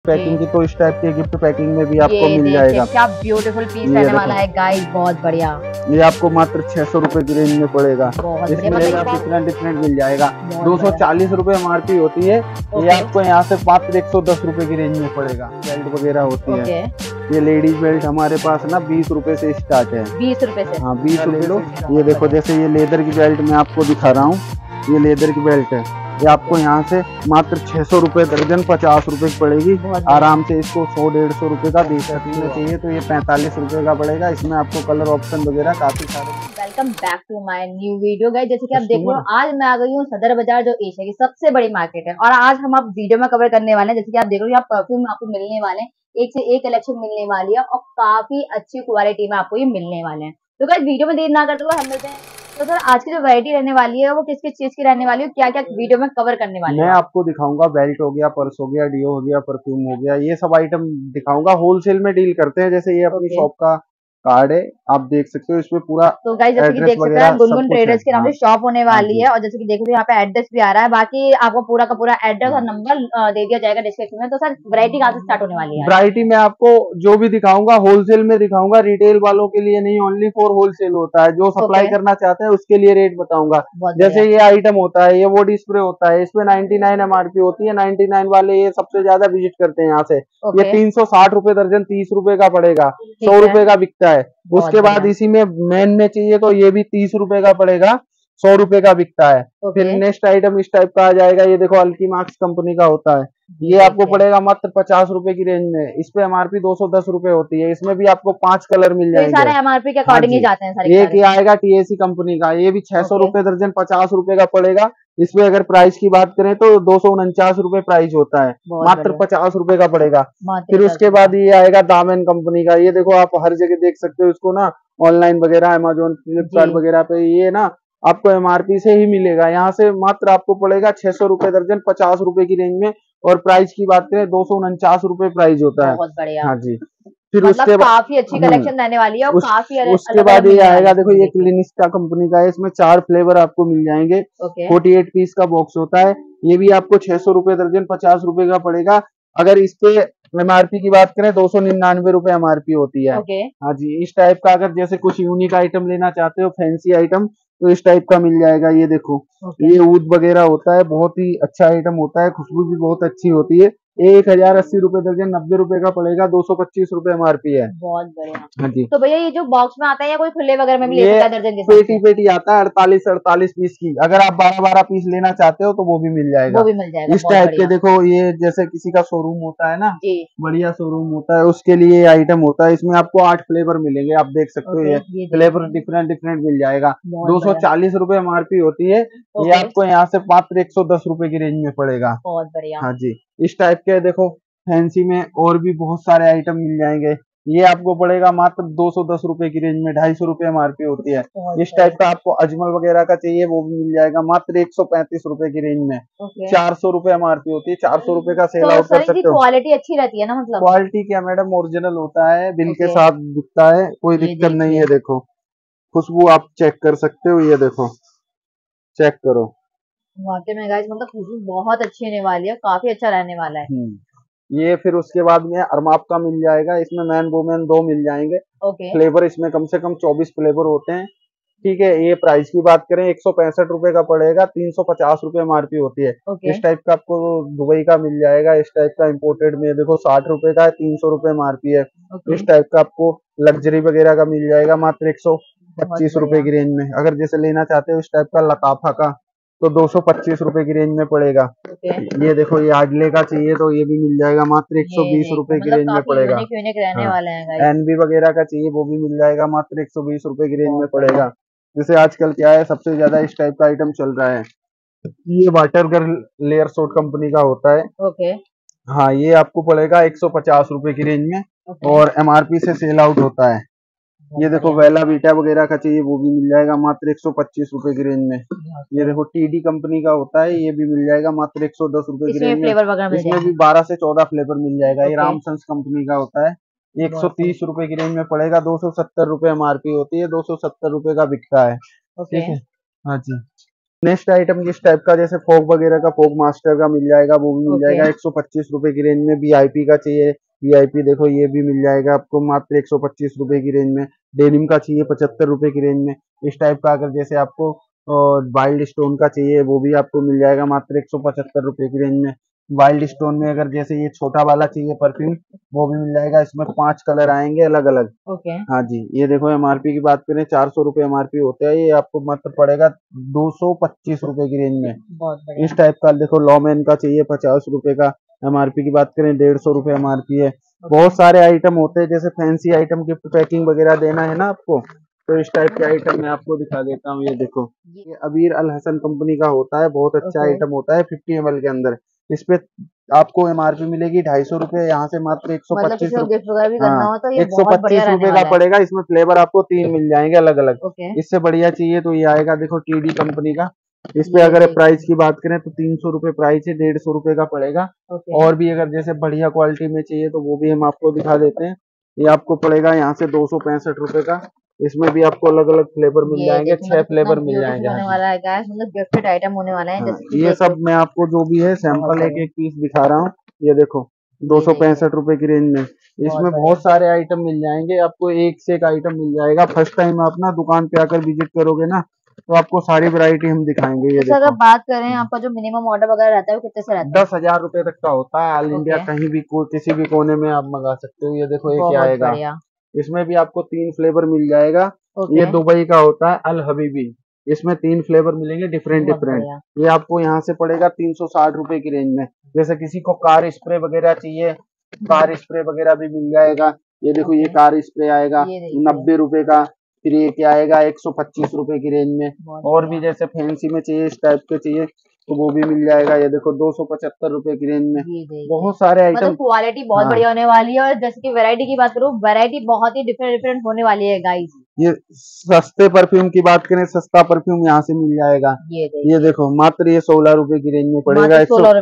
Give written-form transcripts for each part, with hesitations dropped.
Packing की, तो इस टाइप के गिफ्ट पैकिंग में भी आपको मिल जाएगा। क्या ब्यूटीफुल पीस रहने वाला है गाइस, बहुत बढ़िया। ये आपको मात्र 600 रुपए की रेंज में पड़ेगा। इसमें डिफरेंट डिफरेंट मिल जाएगा। 240 रुपए MRP होती है, ये आपको यहाँ से मात्र 110 रुपए की रेंज में पड़ेगा। बेल्ट वगैरह होती है, ये लेडीज बेल्ट हमारे पास ना 20 रुपए से स्टार्ट है। 20 रुपए से? हाँ 20 ले लो। ये देखो, जैसे ये लेदर की बेल्ट मैं आपको दिखा रहा हूँ, ये लेदर की बेल्ट है, ये आपको यहाँ से मात्र 600 रुपए दर्जन 50 रुपए की पड़ेगी। आराम से इसको 100-150 रुपए का बेच सकते चाहिए तो ये 45 रुपए का पड़ेगा। इसमें आपको कलर ऑप्शन वगैरह काफी सारे। Welcome back to my new video guys. जैसे कि आप देख रहे हो, आज मैं आ गई हूँ सदर बाजार, जो एशिया की सबसे बड़ी मार्केट है। और आज हम आप वीडियो में कवर करने वाले हैं, जैसे कि आप देख रहे हो यहाँ परफ्यूम आपको मिलने वाले हैं, एक से एक कलेक्शन मिलने वाली है और काफी अच्छी क्वालिटी में आपको ये मिलने वाले हैं। तो गाइस वीडियो में देर ना करते हुए हम मिलते हैं। तो सर, आज की जो वैरायटी रहने वाली है वो किस किस चीज की रहने वाली है, क्या क्या वीडियो में कवर करने वाले हैं? मैं आपको दिखाऊंगा बेल्ट हो गया, पर्स हो गया, डिओ हो गया, परफ्यूम हो गया, ये सब आइटम दिखाऊंगा। होलसेल में डील करते हैं। जैसे ये अपनी शॉप का कार्ड है, आप देख सकते हो इसमें पूरा। तो गाइस जैसे कि देख सकते हैं, गुनगुन ट्रेडर्स के नाम से शॉप होने वाली है। और जैसे कि देखो यहाँ पे एड्रेस भी आ रहा है, बाकी आपको पूरा का पूरा एड्रेस और नंबर दे दिया जाएगा डिस्क्रिप्शन में। तो सर, वैरायटी कहाँ से स्टार्ट होने वाली है? वैरायटी में आपको जो भी दिखाऊंगा होलसेल में दिखाऊंगा, रिटेल वालों के लिए नहीं, ओनली फॉर होलसेल होता है। जो सप्लाई करना चाहते हैं उसके लिए रेट बताऊंगा। जैसे ये आइटम होता है, ये बॉडी स्प्रे होता है, इसमें 99 MRP होती है। 99 वाले ये सबसे ज्यादा विजिट करते हैं यहाँ से। ये 360 रुपए दर्जन 30 रुपए का पड़ेगा, 100 रुपए का बिकता है। उसके बाद इसी में मेन में चाहिए तो ये भी 30 रुपए का पड़ेगा, 100 रुपए का बिकता है। फिर नेक्स्ट आइटम इस टाइप का आ जाएगा, ये देखो अल्की मार्क्स कंपनी का होता है, ये आपको पड़ेगा मात्र 50 रुपए की रेंज में। इस पे MRP 210 रुपए होती है। इसमें भी आपको 5 कलर मिल जाएंगे। सारे MRP के अकॉर्डिंग ही जाते हैं सारे। एक ये आएगा TAC कंपनी का, ये भी 600 रुपए दर्जन 50 रुपए का पड़ेगा। इसमें अगर प्राइस की बात करें तो 249 रुपए प्राइस होता है, मात्र 50 रुपए का पड़ेगा। फिर उसके बाद ये आएगा दामन कंपनी का, ये देखो आप हर जगह देख सकते हो इसको ना, ऑनलाइन वगैरह अमेजोन फ्लिपकार्ट वगैरह पे ये ना आपको MRP से ही मिलेगा। यहाँ से मात्र आपको पड़ेगा 600 रुपए दर्जन 50 रुपए की रेंज में। और प्राइस की बात करें 249 रुपए प्राइस होता है। बहुत बढ़िया। हाँ जी। फिर मतलब उसके काफी अच्छी कलेक्शन रहने वाली है और काफी उसके बाद ये आएगा, देखो ये क्लिनिस्टा कंपनी का है, इसमें 4 फ्लेवर आपको मिल जाएंगे। 48 पीस का बॉक्स होता है, ये भी आपको 600 रुपए दर्जन 50 रुपए का पड़ेगा। अगर इस पे MRP की बात करें 299 रुपए MRP होती है। हाँ जी। इस टाइप का अगर जैसे कुछ यूनिक आइटम लेना चाहते हो, फैंसी आइटम, तो इस टाइप का मिल जाएगा। ये देखो ये ऊद वगैरह होता है, बहुत ही अच्छा आइटम होता है, खुशबू भी बहुत अच्छी होती है। 1080 रुपए दर्जन 90 रुपए का पड़ेगा, 225 रुपए MRP है। बहुत बढ़िया। हाँ जी। तो भैया ये जो बॉक्स में आता है या कोई खुले वगैरह में भी ले सकता है दर्जन के? पेटी पेटी आता है 48 पीस की। अगर आप 12 पीस लेना चाहते हो तो वो भी मिल जाएगा। वो भी मिल जाएगा। इस टाइप के देखो, ये जैसे किसी का शोरूम होता है ना, बढ़िया शोरूम होता है, उसके लिए आइटम होता है। इसमें आपको 8 फ्लेवर मिलेंगे, आप देख सकते हो। ये फ्लेवर डिफरेंट डिफरेंट मिल जाएगा। 240 रुपए MRP होती है, ये आपको यहाँ से मात्र 110 रुपए की रेंज में पड़ेगा। बहुत बढ़िया। हाँ जी। इस टाइप के देखो फैंसी में और भी बहुत सारे आइटम मिल जाएंगे, ये आपको पड़ेगा मात्र 210 रुपए की रेंज में, 250 रुपए MRP होती है। इस टाइप का आपको अजमल वगैरह का चाहिए, वो भी मिल जाएगा मात्र 135 रुपए की रेंज में। 400 रुपए MRP होती है, 400 रुपए का सेल आउट कर सकते हो। क्वालिटी अच्छी रहती है ना? मतलब क्वालिटी क्या मैडम, ओरिजिनल होता है, बिल के साथ बिकता है, कोई दिक्कत नहीं है। देखो खुशबू आप चेक कर सकते हो, ये देखो चेक करो। वाकई में गाइस, मतलब खुशबू बहुत अच्छी होने वाली है, काफी अच्छा रहने वाला है। ये फिर उसके बाद में अरमाप का मिल जाएगा, इसमें मैन वुमेन 2 मिल जाएंगे। फ्लेवर इसमें कम से कम 24 फ्लेवर होते हैं। ठीक है। ये प्राइस की बात करें 165 रुपए का पड़ेगा, 350 रुपए MRP होती है। इस टाइप का आपको दुबई का मिल जाएगा। इस टाइप का इम्पोर्टेड में देखो 60 रुपए का है, 300 रुपए MRP है। इस टाइप का आपको लग्जरी वगैरह का मिल जाएगा मात्र 125 रुपए की रेंज में। अगर जैसे लेना चाहते हो इस टाइप का लताफा का, तो 225 रुपए की रेंज में पड़ेगा। ये देखो ये आडले का चाहिए तो ये भी मिल जाएगा मात्र 120 रुपए की रेंज में पड़ेगा। NB वगैरह का चाहिए वो भी मिल जाएगा मात्र 120 रुपए की रेंज में पड़ेगा। जैसे आजकल क्या है, सबसे ज्यादा इस टाइप का आइटम चल रहा है, ये water girl layer suit company का होता है। हाँ, ये आपको पड़ेगा 150 रुपए की रेंज में और MRP से सेल आउट होता है। ये देखो वेला बीटा वगैरह का चाहिए वो भी मिल जाएगा मात्र 125 रुपए की रेंज में। ये देखो TD कंपनी का होता है, ये भी मिल जाएगा मात्र 110 रुपए की रेंज में। इसमें भी 12 से 14 फ्लेवर मिल जाएगा। ये रामसंस कंपनी का होता है, 130 रुपए की रेंज में पड़ेगा, 270 रुपए MRP होती है, 270 रुपए का बिकता है। ठीक है। हाँ जी। नेक्स्ट आइटम जिस टाइप का जैसे फोक वगैरह का, फोक मास्टर का मिल जाएगा, वो भी मिल जाएगा 125 रुपए की रेंज में। वीआईपी का चाहिए, वीआईपी देखो ये भी मिल जाएगा आपको मात्र 125 रुपए की रेंज में। डेनिम का चाहिए 75 रुपए की रेंज में। इस टाइप का अगर जैसे आपको वाइल्ड स्टोन का चाहिए, वो भी आपको मिल जाएगा मात्र 175 रुपए की रेंज में। वाइल्ड स्टोन में अगर जैसे ये छोटा वाला चाहिए परफ्यूम, वो भी मिल जाएगा। इसमें 5 कलर आएंगे अलग अलग। हाँ जी, ये देखो एमआरपी की बात करें 400 रुपए एमआरपी होता है, ये आपको मात्र पड़ेगा 225 रुपए की रेंज में। इस टाइप का देखो लॉमेन का चाहिए 50 रुपए का, एमआरपी की बात करें 150 रुपए एमआरपी है। बहुत सारे आइटम होते हैं, जैसे फैंसी आइटम गिफ्ट पैकिंग वगैरह देना है ना आपको, तो इस टाइप के आइटम मैं आपको दिखा देता हूँ। ये देखो, ये अबीर अल हसन कंपनी का होता है, बहुत अच्छा आइटम होता है 50 ml के अंदर। इस पे आपको एमआरपी मिलेगी 250 रुपए, यहाँ से मात्र 125 रुपए। हाँ, 125 रुपए का पड़ेगा। इसमें फ्लेवर आपको 3 मिल जाएंगे अलग अलग। इससे बढ़िया चाहिए तो ये आएगा देखो टीडी कंपनी का। इस पे अगर प्राइस की बात करें तो 300 रुपए प्राइस है, 150 रुपए का पड़ेगा। और भी अगर जैसे बढ़िया क्वालिटी में चाहिए तो वो भी हम आपको दिखा देते हैं। ये आपको पड़ेगा यहाँ से 265 रुपए का। इसमें भी आपको अलग अलग फ्लेवर मिल जाएंगे, 6 फ्लेवर मिल जाएंगे। होने वाला है गाइस, मतलब गिफ्टेड आइटम होने वाला है। ये सब मैं आपको जो भी है सैंपल एक एक पीस दिखा रहा हूँ। ये देखो 265 रुपए की रेंज में इसमें बहुत सारे आइटम मिल जाएंगे आपको, एक से एक आइटम मिल जाएगा। फर्स्ट टाइम आप ना दुकान पे आकर विजिट करोगे ना, तो आपको सारी वैरायटी हम दिखाएंगे। ये अगर बात करें आपका जो मिनिमम ऑर्डर वगैरह रहता है वो कितने से रहता है? 10,000 रुपए तक का होता है। ऑल इंडिया कहीं भी किसी भी कोने में आप मंगा सकते हो। ये देखो ये क्या आएगा, इसमें भी आपको 3 फ्लेवर मिल जाएगा। ये दुबई का होता है अल हबीबी, इसमें 3 फ्लेवर मिलेंगे डिफरेंट डिफरेंट। ये आपको यहाँ से पड़ेगा 360 रुपए की रेंज में। जैसे किसी को कार स्प्रे वगैरह चाहिए, कार स्प्रे वगैरह भी मिल जाएगा। ये देखो ये कार स्प्रे आएगा 90 रुपए का। फिर ये क्या आएगा 125 रुपए की रेंज में। और भी जैसे फैंसी में चाहिए, इस टाइप के चाहिए तो वो भी मिल जाएगा। ये देखो 275 रुपए की रेंज में। बहुत सारे आइटम, मतलब क्वालिटी बहुत बढ़िया होने वाली है। और जैसे कि वैरायटी की बात करूँ, वैरायटी बहुत ही डिफरेंट डिफरेंट होने वाली है गाइस। ये सस्ते परफ्यूम की बात करें, सस्ता परफ्यूम यहाँ से मिल जाएगा। ये देखो मात्र ये 16 रुपए की रेंज में पड़ेगा।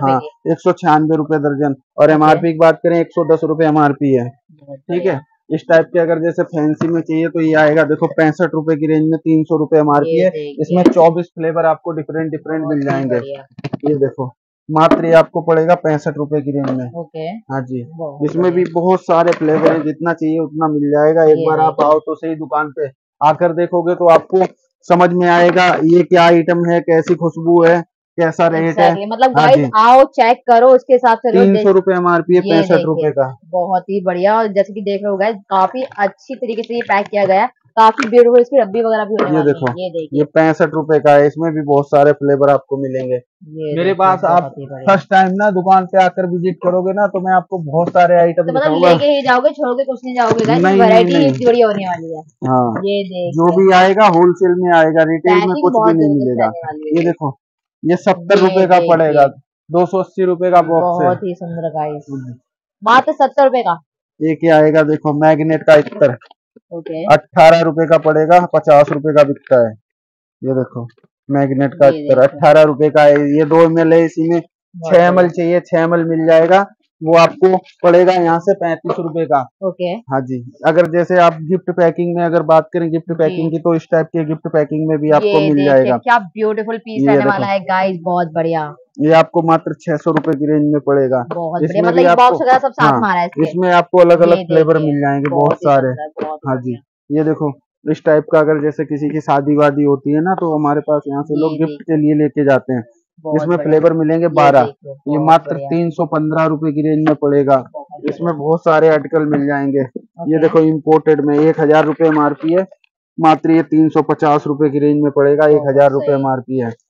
196 रुपए दर्जन। और एमआरपी की बात करें 110 रुपए एमआरपी है। ठीक है, इस टाइप के अगर जैसे फैंसी में चाहिए तो ये आएगा देखो 65 रुपए की रेंज में, 300 रुपए एमआरपी है। इसमें 24 फ्लेवर आपको डिफरेंट डिफरेंट मिल जाएंगे। ये देखो मात्र ये आपको पड़ेगा 65 रुपए की रेंज में। हाँ जी, इसमें भी बहुत सारे फ्लेवर है, जितना चाहिए उतना मिल जाएगा। एक बार आप आओ तो सही दुकान पे, आकर देखोगे तो आपको समझ में आएगा ये क्या आइटम है, कैसी खुशबू है, कैसा रेट है। मतलब गाइस आओ चेक करो, उसके हिसाब से 300 रुपए एमआरपी है, 65 रुपए का। बहुत ही बढ़िया। और जैसे कि देख रहे हो गाइस, काफी अच्छी तरीके से ये पैक किया गया है, काफी ब्यूटीफुल। इसकी रब्बी वगैरह भी होने वाली है। ये देखिए, ये 65 रुपए का है। इसमें भी बहुत सारे फ्लेवर आपको मिलेंगे। मेरे पास आप फर्स्ट टाइम ना दुकान पे आकर विजिट करोगे ना, तो मैं आपको बहुत सारे आइटम दिखाऊंगा। लेके ही जाओगे, छोड़ के कुछ नहीं जाओगे गाइस। वैरायटी इतनी बढ़िया होने वाली है। हाँ, ये जो भी आएगा होलसेल में आएगा, रिटेल में कुछ भी नहीं मिलेगा। ये देखो ये 70 रुपए का पड़ेगा, 280 रुपए का बॉक्स है। बहुत ही सुंदर गाइस, मात्र 70 रुपए का। ये क्या आएगा देखो, मैग्नेट का इत्र 18 रुपए का पड़ेगा, 50 रुपए का बिकता है। ये देखो मैग्नेट का इत्र 18 रुपए का है। ये 2 ml है, इसी में 6 ml चाहिए, 6 ml मिल जाएगा। वो आपको पड़ेगा यहाँ से 35 रुपए का। हाँ जी, अगर जैसे आप गिफ्ट पैकिंग में अगर बात करें गिफ्ट पैकिंग की, तो इस टाइप के गिफ्ट पैकिंग में भी आपको मिल जाएगा। क्या ब्यूटीफुल पीस रहने वाला है गाइस, बहुत बढ़िया। ये आपको मात्र 600 रुपए की रेंज में पड़ेगा। इसमें भी आपको इसमें आपको अलग अलग फ्लेवर मिल जाएंगे, बहुत सारे। हाँ जी, ये देखो इस टाइप का अगर जैसे किसी की शादी वादी होती है ना, तो हमारे पास यहाँ से लोग गिफ्ट के लिए लेके जाते हैं। इसमें फ्लेवर मिलेंगे 12। ये मात्र 315 रुपए की रेंज में पड़ेगा। इसमें बहुत सारे आर्टिकल मिल जाएंगे। ये देखो इम्पोर्टेड में 1000 रुपए एमआरपी है, मात्र ये 350 रुपए की रेंज में पड़ेगा। 1000 रुपए एमआरपी है।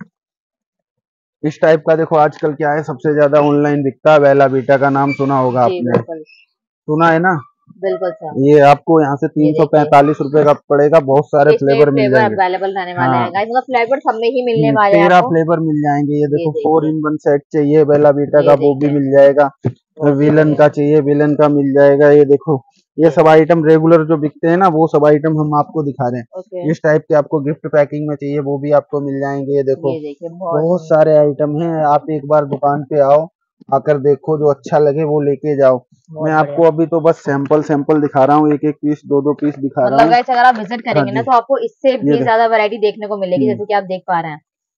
इस टाइप का देखो आजकल क्या है, सबसे ज्यादा ऑनलाइन बिकता है बेला वीटा का, नाम सुना होगा आपने, सुना है ना? बिल्कुल सर। ये आपको यहाँ से 345 रुपए का पड़ेगा। बहुत सारे फ्लेवर मिल जाएंगे, अवेलेबल रहने वाले हैं गाइस। मतलब फ्लेवर सब में ही मिलने वाले हैं, 13 फ्लेवर मिल जाएंगे। ये देखो 4-in-1 सेट चाहिए बेला वीटा का, वो भी मिल जाएगा। विलन का चाहिए, विलन का मिल जाएगा। ये देखो ये सब आइटम रेगुलर जो बिकते हैं ना, वो सब आइटम हम आपको दिखा रहे हैं। इस टाइप के आपको गिफ्ट पैकिंग में चाहिए, वो भी आपको मिल जाएंगे। ये देखो बहुत सारे आइटम हैं। आप एक बार दुकान पे आओ, आकर देखो, जो अच्छा लगे वो लेके जाओ। मैं आपको अभी तो बस सैंपल दिखा रहा हूँ, एक एक पीस, 2-2 पीस दिखा रहा हूँ। अगर आप विजिट करेंगे ना, तो आपको इससे भी ज्यादा वैरायटी देखने को मिलेगी, जैसे कि आप देख पा रहे हैं।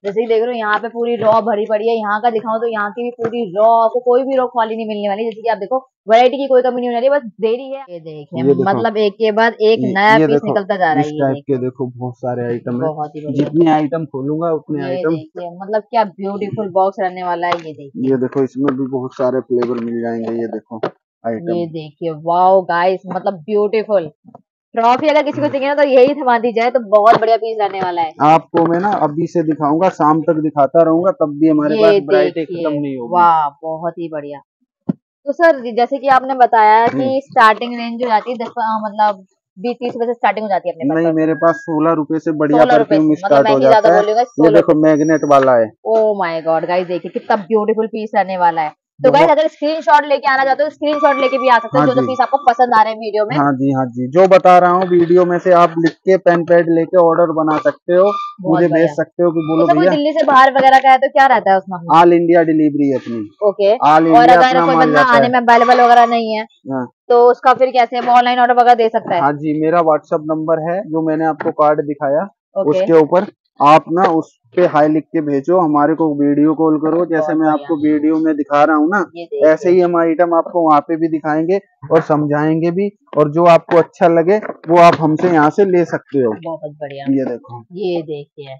जैसे कि देख रहे हो यहाँ पे पूरी रॉ भरी पड़ी है। यहाँ का दिखाऊं तो यहाँ की भी पूरी रॉ, आपको कोई भी रॉ खाली नहीं मिलने वाली। जैसे कि आप देखो वैरायटी की कोई कमी नहीं होने वाली, बस देरी है। ये देखिए मतलब एक के बाद एक नया पीस निकलता जा रहा है। इस टाइप के देखो बहुत सारे आइटम है, बहुत ही बढ़िया। जितने आइटम खोलूंगा उतने आइटम। देखिए मतलब क्या ब्यूटीफुल बॉक्स रहने वाला है। ये देखो इसमें भी बहुत सारे फ्लेवर मिल जाएंगे। ये देखो आइटम, ये देखिए वाओ गाइस, मतलब ब्यूटीफुल ट्रॉफी अगर किसी को चाहिए ना तो यही थमा दी जाए, तो बहुत बढ़िया पीस रहने वाला है। आपको मैं ना अभी से दिखाऊंगा, शाम तक दिखाता रहूंगा, तब भी हमारे पास वैरायटी खत्म नहीं होगी। वाह बहुत ही बढ़िया। तो सर जैसे कि आपने बताया कि स्टार्टिंग रेंज जो जाती है 10 मतलब 20-30 रुपए से स्टार्टिंग हो जाती है अपने पास। नहीं, मेरे पास 16 रुपए से बढ़िया परफ्यूम स्टार्ट हो जाता है। ये देखो मैग्नेट वाला है। ओ माय गॉड गाइस, देखिए कितना ब्यूटीफुल पीस रहने वाला है। तो गाइस अगर स्क्रीनशॉट लेके आना चाहते हो तो स्क्रीनशॉट लेके भी आ सकते हो। जो पीस आपको पसंद आ रहे हैं वीडियो में। हाँ जी, जो बता रहा हूँ वीडियो में से आप लिख के पेन पैड लेके ऑर्डर बना सकते हो, मुझे भेज सकते हो कि बोलो भैया। कोई दिल्ली से बाहर वगैरह का है तो क्या रहता है उसमें? ऑल इंडिया डिलीवरी है अपनी। ओके। ऑल और इंडिया अगर कोई बंदा आने में अवेलेबल वगैरह नहीं है तो उसका फिर कैसे ऑनलाइन ऑर्डर वगैरह दे सकता है? हाँ जी, मेरा व्हाट्सएप नंबर है जो मैंने आपको कार्ड दिखाया, उसके ऊपर आप ना उस पे हाई लिख के भेजो, हमारे को वीडियो कॉल करो। जैसे मैं आपको वीडियो में दिखा रहा हूँ ना, ऐसे ही हम आइटम आपको वहाँ पे भी दिखाएंगे और समझाएंगे भी, और जो आपको अच्छा लगे वो आप हमसे यहाँ से ले सकते हो। बहुत बढ़िया। ये देखो, ये देखिए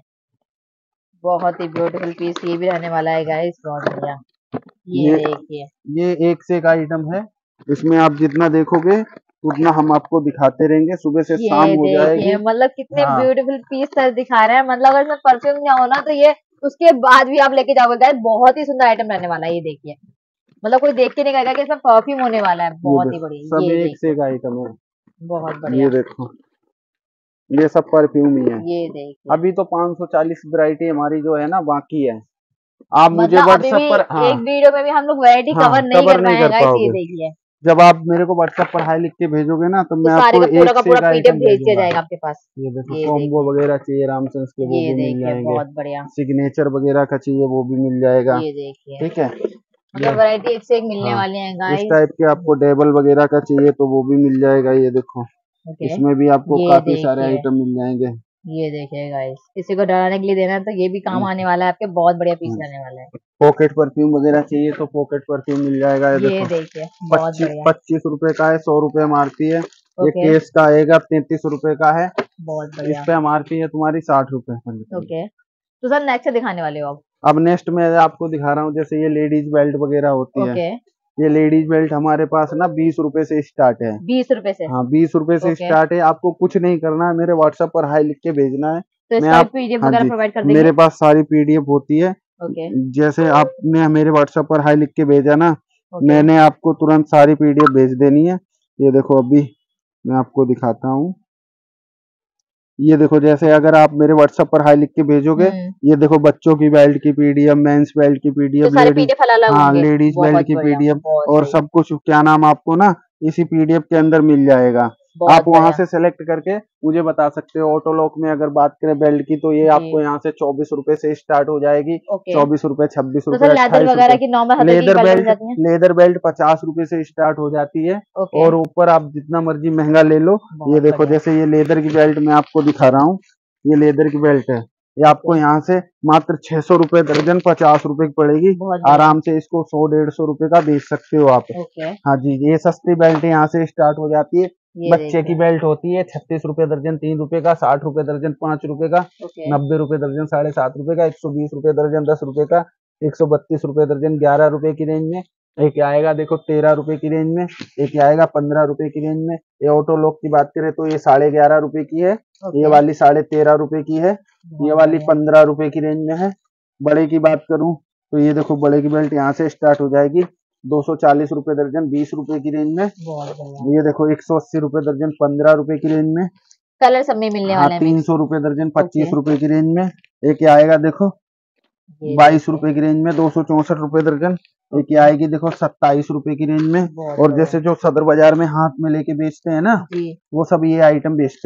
बहुत ही ब्यूटीफुल पीस ये भी रहने वाला है गाइस, बहुत बढ़िया। ये देखिए ये एक से एक आइटम है, इसमें आप जितना देखोगे उतना हम आपको दिखाते रहेंगे, सुबह से शाम हो जाएगी। मतलब कितने ब्यूटीफुल पीस सर दिखा रहे हैं। मतलब अगर इसमें परफ्यूम ना हो ना तो ये उसके बाद भी आप लेके जाओगे गाइस, बहुत ही सुंदर आइटम रहने वाला है। ये देखिए मतलब कोई देख के नहीं कहेगा कि इसमें परफ्यूम होने वाला है। बहुत ही बढ़िया, सब एक से एक आइटम है। बहुत बढ़िया। ये देखो ये सब परफ्यूम ही है। ये देखिए अभी तो 540 वैरायटी हमारी जो है ना बाकी है। आप मुझे मतलब व्हाट्सएप पर एक वीडियो में भी हम लोग वैरायटी कवर नहीं कर पाएंगे। ये देखिए जब आप मेरे को व्हाट्सएप पर हाई लिख के भेजोगे ना तो मैं आपको पूरा का पूरा पीडीएफ भेज दिया जाएगा आपके पास। ये देखो कॉम्बो वगैरह चाहिए रामसेंस के वो भी मिल जाएंगे। बहुत बढ़िया। सिग्नेचर वगैरह का चाहिए वो भी मिल जाएगा। ये देखिए ठीक है, मतलब वैरायटी एक से एक मिलने वाली है गाइस। इस टाइप के आपको टेबल वगैरह का चाहिए तो वो भी मिल जाएगा। ये देखो इसमें भी आपको काफी सारे आइटम मिल जाएंगे। ये देखिए गाइस, किसी को डराने के लिए देना है तो ये भी काम आने वाला है आपके, बहुत बढ़िया पीस रहने वाला है। पॉकेट परफ्यूम वगैरह चाहिए तो पॉकेट परफ्यूम मिल जाएगा। ये देखिए 25 रुपए का है, 100 रुपए एमआरपी है। ये केस का आएगा 33 रुपए का है। बहुत बढ़िया। इस पे एमआरपी है तुम्हारी 60 रुपए। ओके, तो सर नेक्स्ट दिखाने वाले हो अब नेक्स्ट में आपको दिखा रहा हूँ, जैसे ये लेडीज बेल्ट वगैरह होती है। ये लेडीज बेल्ट हमारे पास ना 20 रुपए से स्टार्ट है। 20 रुपए से? हाँ 20 रुपए से स्टार्ट है। आपको कुछ नहीं करना है, मेरे व्हाट्सएप पर हाई लिख के भेजना है। तो मैं आप पीडीएफ वगैरह प्रोवाइड कर देंगे? मेरे पास सारी पीडीएफ होती है। जैसे आपने मेरे व्हाट्सएप पर हाई लिख के भेजा ना, मैंने आपको तुरंत सारी पीडीएफ भेज देनी है। ये देखो अभी मैं आपको दिखाता हूँ। ये देखो जैसे अगर आप मेरे व्हाट्सएप पर हाई लिख के भेजोगे, ये देखो बच्चों की बेल्ट की पीडीएफ, मेंस बेल्ट की पीडीएफ, लेडीज बेल्ट की पीडीएफ और सब कुछ क्या नाम आपको ना इसी पीडीएफ के अंदर मिल जाएगा। आप वहां से सेलेक्ट करके मुझे बता सकते हो। ऑटोलॉक में अगर बात करें बेल्ट की तो ये आपको यहाँ से 24 रुपए से स्टार्ट हो जाएगी। 24 रुपए, 26 रुपए, 28 लेदर बेल्ट 50 रुपए से स्टार्ट हो जाती है। और ऊपर आप जितना मर्जी महंगा ले लो। ये देखो जैसे ये लेदर की बेल्ट मैं आपको दिखा रहा हूँ, ये लेदर की बेल्ट है। ये आपको यहाँ से मात्र 600 रुपए दर्जन 50 रुपए की पड़ेगी। आराम से इसको 100-150 रुपए का बेच सकते हो आप। हाँ जी, ये सस्ती बेल्ट यहाँ से स्टार्ट हो जाती है। बच्चे की बेल्ट होती है 36 रुपए दर्जन 3 रुपए का, 60 रुपए दर्जन 5 रुपए का, 90 रुपए दर्जन 7.5 रुपए का, 120 रुपए दर्जन 10 रुपए का, 132 रुपए दर्जन 11 रुपए की रेंज में। एक आएगा देखो 13 रुपए की रेंज में, एक आएगा 15 रुपए की रेंज में। ये ऑटो लॉक की बात करें तो ये 11.5 रुपए की है। ये वाली 13.5 रुपए की है। ये वाली 15 रुपए की रेंज में है। बड़े की बात करूं तो ये देखो बड़े की बेल्ट यहाँ से स्टार्ट हो जाएगी 240 रुपए दर्जन 20 रुपए की रेंज में। ये देखो 180 रुपए दर्जन 15 रुपए की रेंज में। कलर सब में मिलने वाले हैं। 300 रुपए दर्जन 25 रुपए की रेंज में। एक आएगा देखो 22 रुपए की रेंज में 264 रुपए दर्जन। एक आएगी देखो 27 रुपए की रेंज में। और जैसे जो सदर बाजार में हाथ में लेके बेचते हैं ना, वो सब ये आइटम बेचते हैं।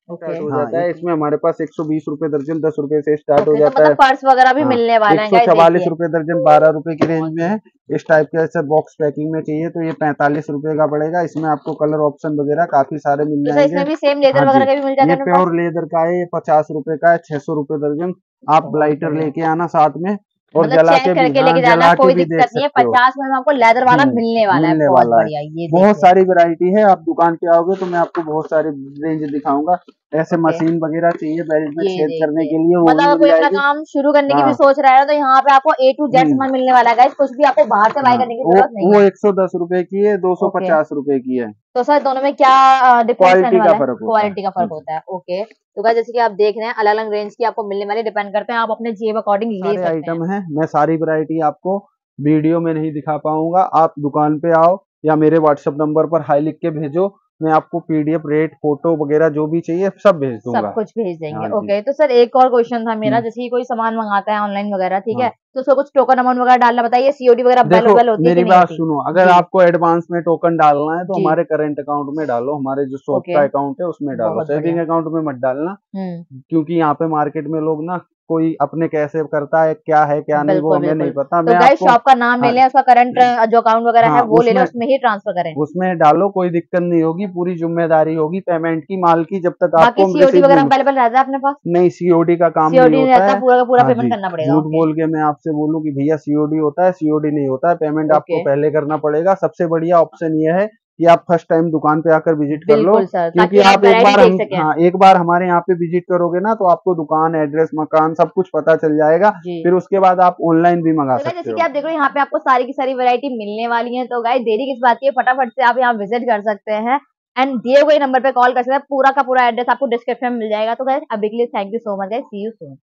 ओके हो जाता है। इसमें हमारे पास 120 रुपए दर्जन 10 रुपए से स्टार्ट हो तो जाता है। मतलब पर्स वगैरह भी मिलने वाला है। 144 रुपए दर्जन 12 रुपए की रेंज में है। इस टाइप के ऐसे बॉक्स पैकिंग में चाहिए तो ये 45 रुपए का पड़ेगा। इसमें आपको कलर ऑप्शन वगैरह काफी सारे मिल तो सर जाएंगे। इसमें भी सेम हाँ लेदर जी, वगैरह का भी मिल जाता ये है अपने पास? प्योर लेदर का है। ये 50 रुपए का है। 600 रुपए दर्जन। आप बहुत लाइटर बढ़िया। लेके आना साथ में और मतलब जला चेंज के भी, करके हाँ, लेके जाना, जला के कोई भी देख दिक्कत नहीं है। सकते हो। 50 में आपको लेदर वाला मिलने वाला है। मिलने बहुत वाला है। बढ़िया, ये बहुत देखिए। सारी वैरायटी है। आप दुकान पे आओगे तो मैं आपको बहुत सारी रेंज दिखाऊंगा। ऐसे ओके, मशीन वगैरह चाहिए बेल्ट में ये छेद करने देखिए। के लिए, वो भी मतलब मिल कोई अपना जाएगी। काम शुरू करने की भी हाँ। सोच रहा है तो यहाँ पे आपको A to Z सामान मिलने वाला है गाइस। कुछ भी आपको बाहर से बाय हाँ, करने की जरूरत नहीं वो है। 110 रुपए की है, ओके, 250 रुपए की है। तो सर दोनों में क्या डिफरेंस रहने क्वालिटी का वाला है? फर्क होता है। क्वालिटी का हाँ फर्क जी। होता है। ओके, तो गाइस जैसे कि आप देख रहे हैं अलग अलग रेंज की आपको मिलने वाली, डिपेंड करते हैं, आप अपने जेब अकॉर्डिंग ले सारे सकते हैं। आइटम हैं। मैं सारी वैरायटी आपको वीडियो में नहीं दिखा पाऊंगा। आप दुकान पे आओ या मेरे व्हाट्सएप नंबर पर हाई लिख के भेजो। मैं आपको पीडीएफ, रेट, फोटो वगैरह जो भी चाहिए सब भेज सब दूंगा। कुछ भेज देंगे। हाँ जी। ओके, तो सर एक और क्वेश्चन था मेरा, हम्म, जैसे कि कोई सामान मंगाता है ऑनलाइन वगैरह, ठीक है, हाँ। तो उसको कुछ टोकन अमाउंट वगैरह डालना बताइए, सीओडी वगैरह देखो, अवेलेबल होती है कि मेरी नहीं बात होती? सुनो। अगर जी आपको एडवांस में टोकन डालना है तो जी। हमारे करंट अकाउंट में डालो। हमारे जो शॉप ओके, का अकाउंट है उसमें डालो, बहुत सेविंग बढ़िया। अकाउंट में मत डालना। हम्म, क्योंकि यहाँ पे मार्केट में लोग ना, कोई अपने कैसे करता है क्या नहीं, वो बिल्कुल हमें नहीं बिल्कुल। पता। तो मैं गाइस आपको, शॉप का नाम ले हाँ, लें, उसका करंट जो अकाउंट वगैरह है हाँ, वो ले लें, उसमें उसमें ही ट्रांसफर करें। उसमें डालो। कोई दिक्कत नहीं होगी। पूरी जिम्मेदारी होगी पेमेंट की, माल की, जब तक बाकी आपको सीओडी रसीद वगैरह नहीं। अवेलेबल रहता है अपने पास? नहीं, सीओडी का काम नहीं सीओडी नहीं होता रहता, है। पूरा का पूरा हाँ पेमेंट जी। करना पड़ेगा। झूठ ओके बोल के मैं आपसे बोलूं कि भैया सीओडी होता है, सीओडी नहीं होता है। पेमेंट आपको ओके, पहले करना पड़ेगा। सबसे बढ़िया ऑप्शन ये है कि आप फर्स्ट टाइम दुकान पे आकर विजिट कर लो। बिल्कुल सर, क्योंकि ताकि आप आप एक वैरायटी बार देख हम सकें। हाँ, एक बार हमारे यहाँ पे विजिट करोगे ना तो आपको दुकान, एड्रेस, मकान सब कुछ पता चल जाएगा। जी, फिर उसके बाद आप ऑनलाइन भी मंगा तो गाइस सकते जैसे कि हो। आप देख रहे हो यहाँ पे आपको सारी की सारी वैरायटी मिलने वाली है, तो गाइस देरी किस बात की है, फटाफट से आप यहाँ विजिट कर सकते हैं एंड दिए हुए नंबर पे कॉल कर सकते हैं। पूरा का पूरा एड्रेस आपको डिस्क्रिप्शन में मिल जाएगा। तो गाइस अभी के लिए thank you so much guys, see you soon.